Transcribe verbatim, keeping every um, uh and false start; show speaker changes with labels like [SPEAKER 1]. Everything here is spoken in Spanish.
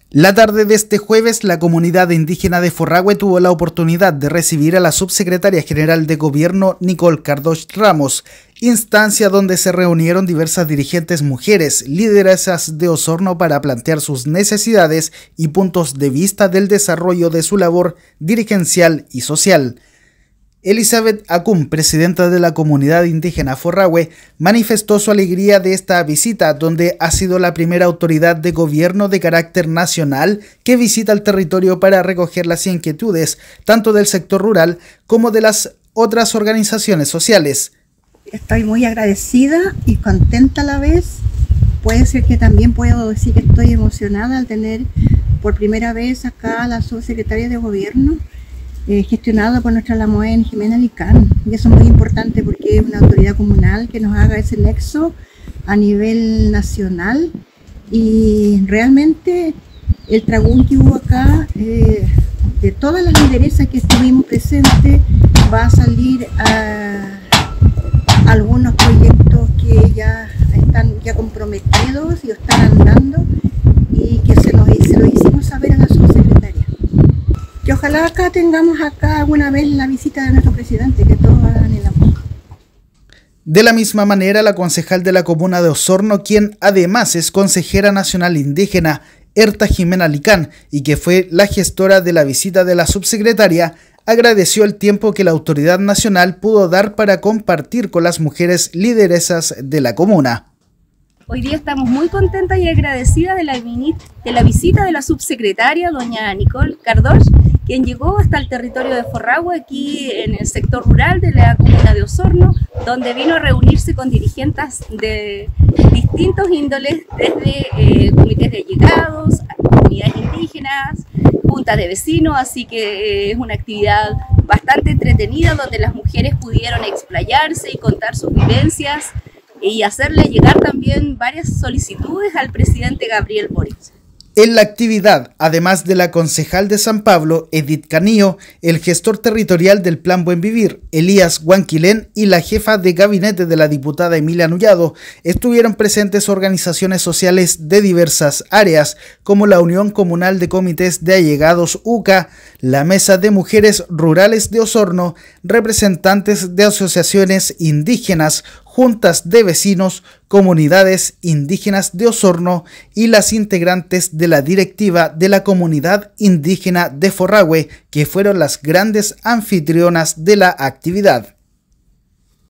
[SPEAKER 1] La tarde de este jueves, la comunidad indígena de Forrahue tuvo la oportunidad de recibir a la subsecretaria general de Gobierno, Nicole Cardoch Ramos, instancia donde se reunieron diversas dirigentes mujeres, lideresas de Osorno para plantear sus necesidades y puntos de vista del desarrollo de su labor dirigencial y social. Elizabeth Acum, presidenta de la comunidad indígena Forrahue, manifestó su alegría de esta visita, donde ha sido la primera autoridad de gobierno de carácter nacional que visita el territorio para recoger las inquietudes, tanto del sector rural como de las otras organizaciones sociales.
[SPEAKER 2] Estoy muy agradecida y contenta a la vez. Puede ser que también puedo decir que estoy emocionada al tener por primera vez acá a la subsecretaria de gobierno, Eh, gestionado por nuestra Lamoen Jimena Licán, y eso es muy importante porque es una autoridad comunal que nos haga ese nexo a nivel nacional. Y realmente el tragún que hubo acá, eh, de todas las lideresas que estuvimos presentes, va a salir a algunos proyectos que ya están ya comprometidos y están andando, y que se, nos, se lo hicimos saber a la subsecretaria. Que ojalá acá tengamos acá alguna vez la visita de nuestro presidente, que todos hagan el amor.
[SPEAKER 1] De la misma manera, la concejal de la comuna de Osorno, quien además es consejera nacional indígena, Erta Jimena Licán, y que fue la gestora de la visita de la subsecretaria, agradeció el tiempo que la autoridad nacional pudo dar para compartir con las mujeres lideresas de la comuna.
[SPEAKER 3] Hoy día estamos muy contentas y agradecidas de la, de la visita de la subsecretaria, doña Nicole Cardoch, quien llegó hasta el territorio de Forrahue, aquí en el sector rural de la comuna de Osorno, donde vino a reunirse con dirigentes de distintos índoles, desde eh, comités de allegados, comunidades indígenas, juntas de vecinos, así que eh, es una actividad bastante entretenida donde las mujeres pudieron explayarse y contar sus vivencias y hacerle llegar también varias solicitudes al presidente Gabriel Boric.
[SPEAKER 1] En la actividad, además de la concejal de San Pablo, Edith Canillo, el gestor territorial del Plan Buen Vivir, Elías Huanquilén, y la jefa de gabinete de la diputada Emilia Nullado, estuvieron presentes organizaciones sociales de diversas áreas, como la Unión Comunal de Comités de Allegados U C A, la Mesa de Mujeres Rurales de Osorno, representantes de asociaciones indígenas, juntas de vecinos, comunidades indígenas de Osorno y las integrantes de la directiva de la comunidad indígena de Forrahue, que fueron las grandes anfitrionas de la actividad.